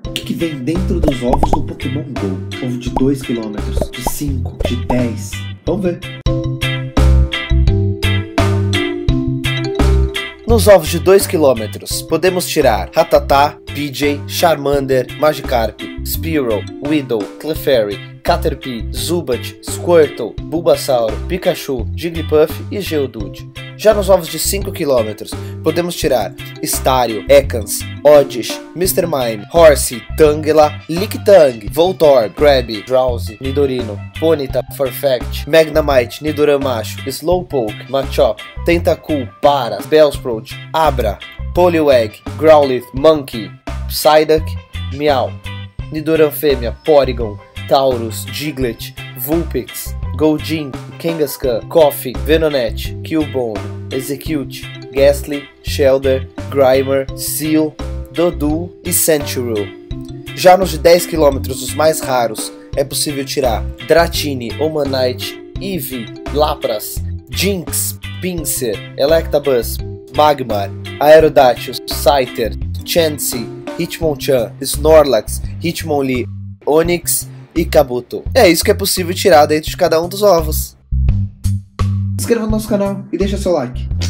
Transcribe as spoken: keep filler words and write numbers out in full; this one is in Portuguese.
O que, que vem dentro dos ovos do Pokémon GO? Ovo de dois quilômetros, de cinco, de dez. Vamos ver. Nos ovos de dois quilômetros, podemos tirar Rattata, P J, Charmander, Magikarp, Spearow, Weedle, Clefairy, Caterpie, Zubat, Squirtle, Bulbasaur, Pikachu, Jigglypuff e Geodude. Já nos ovos de cinco quilômetros, podemos tirar Stario, Ekans, Oddish, mister Mime, Horsey, Tangela, Lickitung, Voltorb, Krabby, Drowzee, Nidorino, Ponyta, Farfetch'd, Magnemite, Nidoran-macho, Slowpoke, Machop, Tentacool, Paras, Bellsprout, Abra, Poliwag, Growlithe, Monkey, Psyduck, Meow, Nidoran fêmea, Porygon, Taurus, Diglett, Vulpix, Goldeen, Kangaskhan, Koffing, Venonat, Cubone, Execute, Gastly, Shellder, Grimer, Seel, Doduo e Sandshrew. Já nos de dez quilômetros, os mais raros, é possível tirar Dratini, Omanite, Eevee, Lapras, Jynx, Pinsir, Electabuzz, Magmar, Aerodactyl, Scyther, Chansey, Hitmonchan, Snorlax, Hitmonlee, Onix e Kabuto. É isso que é possível tirar dentro de cada um dos ovos. Se inscreva no nosso canal e deixa seu like.